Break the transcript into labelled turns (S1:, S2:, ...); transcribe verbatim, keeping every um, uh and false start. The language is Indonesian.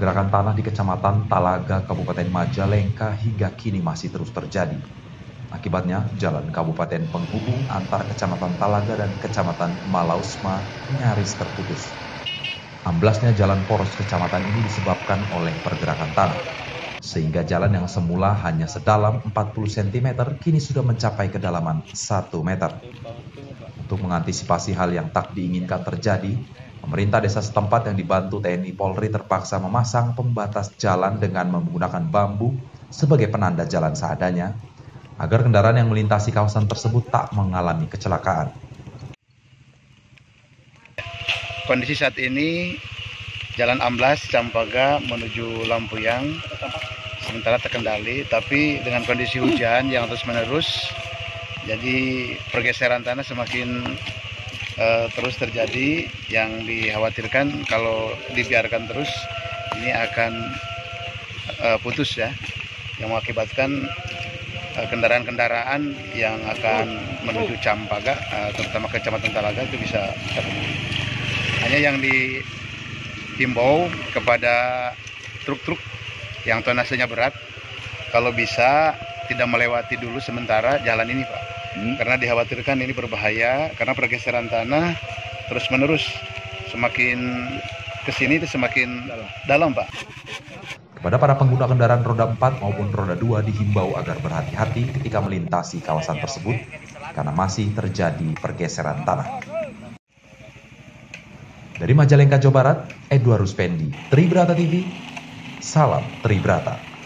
S1: Pergerakan tanah di Kecamatan Talaga, Kabupaten Majalengka hingga kini masih terus terjadi. Akibatnya, jalan kabupaten penghubung antar Kecamatan Talaga dan Kecamatan Malausma nyaris terputus. Amblasnya jalan poros kecamatan ini disebabkan oleh pergerakan tanah, sehingga jalan yang semula hanya sedalam empat puluh sentimeter kini sudah mencapai kedalaman satu meter. Untuk mengantisipasi hal yang tak diinginkan terjadi, pemerintah desa setempat yang dibantu T N I Polri terpaksa memasang pembatas jalan dengan menggunakan bambu sebagai penanda jalan seadanya, agar kendaraan yang melintasi kawasan tersebut tak mengalami kecelakaan.
S2: Kondisi saat ini jalan amblas Campaga menuju Lampuyang sementara terkendali, tapi dengan kondisi hujan yang terus-menerus, jadi pergeseran tanah semakin uh, terus terjadi, yang dikhawatirkan kalau dibiarkan terus ini akan uh, putus ya, yang mengakibatkan kendaraan-kendaraan uh, yang akan menuju Campaga, uh, terutama ke Kecamatan Talaga itu bisa terhenti. Hanya yang dihimbau kepada truk-truk yang tonasenya berat, kalau bisa tidak melewati dulu sementara jalan ini, Pak. Hmm. Karena dikhawatirkan ini berbahaya, karena pergeseran tanah terus-menerus, semakin kesini itu semakin dalam, Pak.
S1: Kepada para pengguna kendaraan roda empat maupun roda dua dihimbau agar berhati-hati ketika melintasi kawasan tersebut, karena masih terjadi pergeseran tanah. Dari Majalengka, Jawa Barat, Edward Ruspendi, Tribrata T V, salam Tribrata.